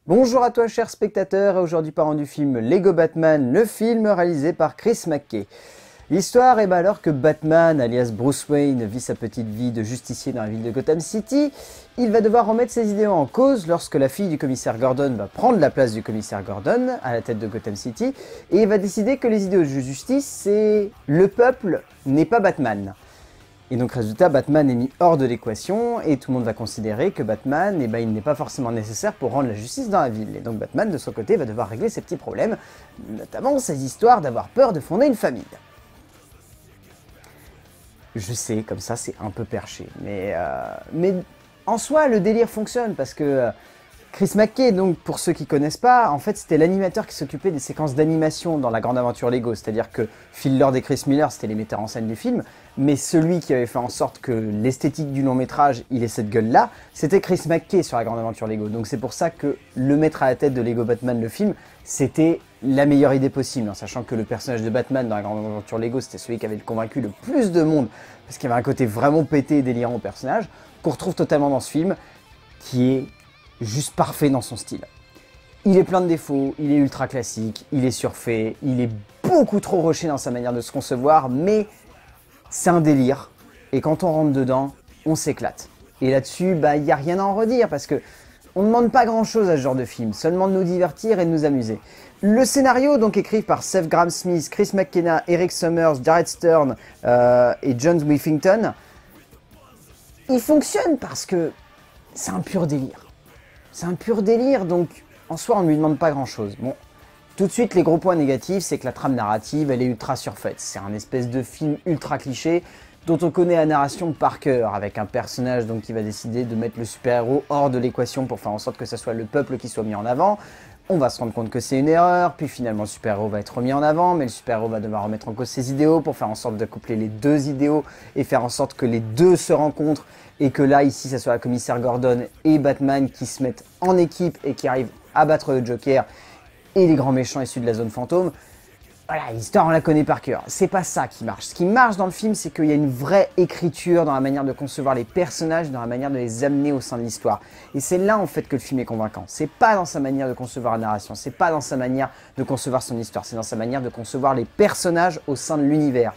Bonjour à toi cher spectateur, et aujourd'hui parlant du film Lego Batman, le film réalisé par Chris McKay. L'histoire est alors que Batman, alias Bruce Wayne, vit sa petite vie de justicier dans la ville de Gotham City. Il va devoir remettre ses idéaux en cause lorsque la fille du commissaire Gordon va prendre la place du commissaire Gordon à la tête de Gotham City, et il va décider que les idéaux de justice, c'est le peuple n'est pas Batman. Et donc résultat, Batman est mis hors de l'équation et tout le monde va considérer que Batman, il n'est pas forcément nécessaire pour rendre la justice dans la ville. Et donc Batman, de son côté, va devoir régler ses petits problèmes, notamment ses histoires d'avoir peur de fonder une famille. Je sais, comme ça, c'est un peu perché, mais en soi, le délire fonctionne parce que Chris McKay, donc pour ceux qui connaissent pas, en fait c'était l'animateur qui s'occupait des séquences d'animation dans la grande aventure Lego, c'est-à-dire que Phil Lord et Chris Miller c'était les metteurs en scène du film, mais celui qui avait fait en sorte que l'esthétique du long métrage il ait cette gueule-là, c'était Chris McKay sur la grande aventure Lego. Donc c'est pour ça que le mettre à la tête de Lego Batman le film, c'était la meilleure idée possible, en sachant que le personnage de Batman dans la grande aventure Lego c'était celui qui avait convaincu le plus de monde, parce qu'il y avait un côté vraiment pété et délirant au personnage, qu'on retrouve totalement dans ce film, qui est juste parfait dans son style. Il est plein de défauts, il est ultra classique, il est surfait, il est beaucoup trop rushé dans sa manière de se concevoir, mais c'est un délire, et quand on rentre dedans, on s'éclate. Et là-dessus, il n'y a rien à en redire, parce que on ne demande pas grand-chose à ce genre de film, seulement de nous divertir et de nous amuser. Le scénario, donc écrit par Seth Grahame-Smith, Chris McKenna, Eric Summers, Jared Stern et John Whiffington, il fonctionne parce que c'est un pur délire. C'est un pur délire, donc en soi on ne lui demande pas grand chose. Bon, tout de suite les gros points négatifs, c'est que la trame narrative elle est ultra surfaite. C'est un espèce de film ultra cliché dont on connaît la narration par cœur, avec un personnage donc qui va décider de mettre le super-héros hors de l'équation pour faire en sorte que ce soit le peuple qui soit mis en avant. On va se rendre compte que c'est une erreur, puis finalement le super-héros va être remis en avant, mais le super-héros va devoir remettre en cause ses idéaux pour faire en sorte de coupler les deux idéaux et faire en sorte que les deux se rencontrent et que là, ici, ça soit la commissaire Gordon et Batman qui se mettent en équipe et qui arrivent à battre le Joker et les grands méchants issus de la zone fantôme. Voilà, l'histoire, on la connaît par cœur. C'est pas ça qui marche. Ce qui marche dans le film, c'est qu'il y a une vraie écriture dans la manière de concevoir les personnages, dans la manière de les amener au sein de l'histoire. Et c'est là, en fait, que le film est convaincant. C'est pas dans sa manière de concevoir la narration, c'est pas dans sa manière de concevoir son histoire, c'est dans sa manière de concevoir les personnages au sein de l'univers.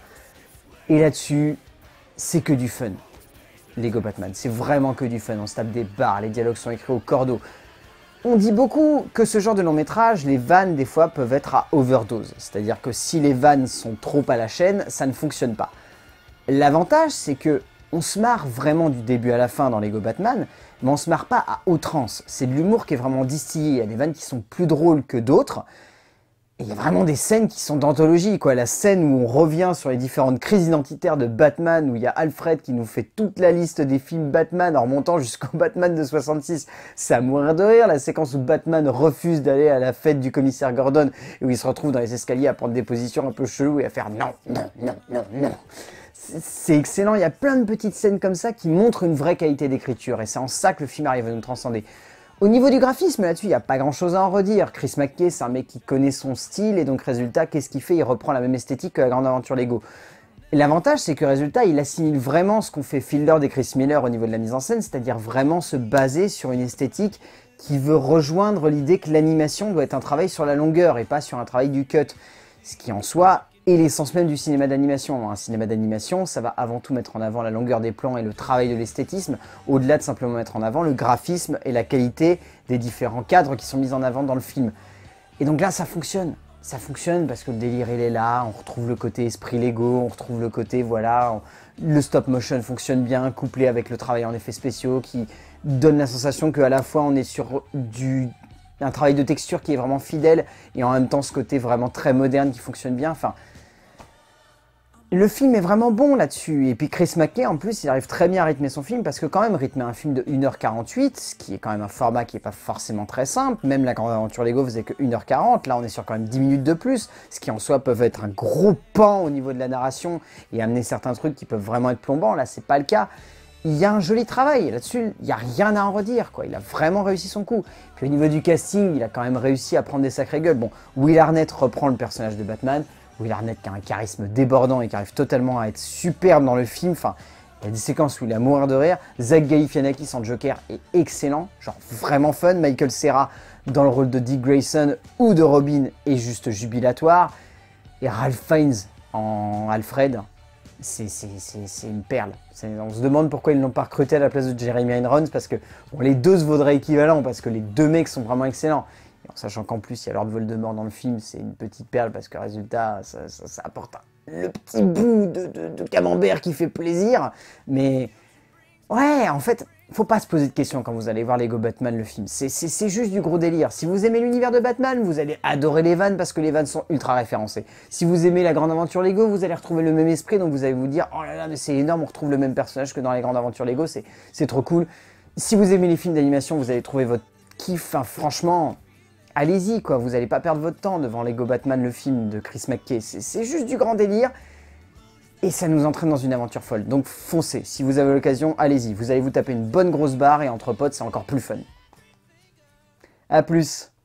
Et là-dessus, c'est que du fun. Lego Batman, c'est vraiment que du fun. On se tape des barres, les dialogues sont écrits au cordeau. On dit beaucoup que ce genre de long métrage, les vannes des fois peuvent être à overdose. C'est-à-dire que si les vannes sont trop à la chaîne, ça ne fonctionne pas. L'avantage, c'est que on se marre vraiment du début à la fin dans Lego Batman, mais on se marre pas à outrance. C'est de l'humour qui est vraiment distillé. Il y a des vannes qui sont plus drôles que d'autres. Et il y a vraiment des scènes qui sont d'anthologie, quoi. La scène où on revient sur les différentes crises identitaires de Batman, où il y a Alfred qui nous fait toute la liste des films Batman en remontant jusqu'au Batman de 66, c'est à mourir de rire. La séquence où Batman refuse d'aller à la fête du commissaire Gordon et où il se retrouve dans les escaliers à prendre des positions un peu cheloues et à faire non, non, non, non, non. C'est excellent, il y a plein de petites scènes comme ça qui montrent une vraie qualité d'écriture et c'est en ça que le film arrive à nous transcender. Au niveau du graphisme, là-dessus, il n'y a pas grand-chose à en redire. Chris McKay, c'est un mec qui connaît son style, et donc résultat, qu'est-ce qu'il fait? Il reprend la même esthétique que la grande aventure Lego. Et l'avantage, c'est que résultat, il assimile vraiment ce qu'ont fait Phil Lord et Chris Miller au niveau de la mise en scène, c'est-à-dire vraiment se baser sur une esthétique qui veut rejoindre l'idée que l'animation doit être un travail sur la longueur, et pas sur un travail du cut. Ce qui, en soi, est l'essence même du cinéma d'animation. Un cinéma d'animation, ça va avant tout mettre en avant la longueur des plans et le travail de l'esthétisme, au-delà de simplement mettre en avant le graphisme et la qualité des différents cadres qui sont mis en avant dans le film. Et donc là, ça fonctionne. Ça fonctionne parce que le délire, il est là, on retrouve le côté esprit Lego, on retrouve le côté, voilà, le stop motion fonctionne bien, couplé avec le travail en effets spéciaux qui donne la sensation qu'à la fois on est sur un travail de texture qui est vraiment fidèle et en même temps ce côté vraiment très moderne qui fonctionne bien. Enfin, le film est vraiment bon là-dessus. Et puis Chris McKay, en plus, il arrive très bien à rythmer son film parce que quand même, rythmer un film de 1h48, ce qui est quand même un format qui n'est pas forcément très simple, même la grande aventure Lego faisait que 1h40, là on est sur quand même 10 minutes de plus, ce qui en soi peuvent être un gros pan au niveau de la narration et amener certains trucs qui peuvent vraiment être plombants, là c'est pas le cas. Il y a un joli travail, là-dessus, il n'y a rien à en redire, quoi. Il a vraiment réussi son coup. Puis au niveau du casting, il a quand même réussi à prendre des sacrées gueules. Bon, Will Arnett reprend le personnage de Batman, Will Arnett qui a un charisme débordant et qui arrive totalement à être superbe dans le film. Enfin, Il y a des séquences où il est à mourir de rire. Zach Galifianakis en Joker est excellent, genre vraiment fun. Michael Cera dans le rôle de Dick Grayson ou de Robin est juste jubilatoire. Et Ralph Fiennes en Alfred, c'est une perle. On se demande pourquoi ils l'ont pas recruté à la place de Jeremy Irons, parce que bon, les deux se vaudraient équivalent, parce que les deux mecs sont vraiment excellents. Et en sachant qu'en plus, il y a Lord Voldemort dans le film, c'est une petite perle, parce que résultat, ça apporte le petit bout de camembert qui fait plaisir. Mais ouais, en fait, faut pas se poser de questions quand vous allez voir Lego Batman, le film. C'est juste du gros délire. Si vous aimez l'univers de Batman, vous allez adorer les vannes parce que les vannes sont ultra référencées. Si vous aimez la grande aventure Lego, vous allez retrouver le même esprit, donc vous allez vous dire « Oh là là, mais c'est énorme, on retrouve le même personnage que dans les grandes aventures Lego, c'est trop cool. » Si vous aimez les films d'animation, vous allez trouver votre kiff. Enfin, franchement, allez-y, quoi. Vous allez pas perdre votre temps devant Lego Batman, le film de Chris McKay. C'est juste du grand délire. Et ça nous entraîne dans une aventure folle. Donc foncez, si vous avez l'occasion, allez-y. Vous allez vous taper une bonne grosse barre et entre potes, c'est encore plus fun. A plus.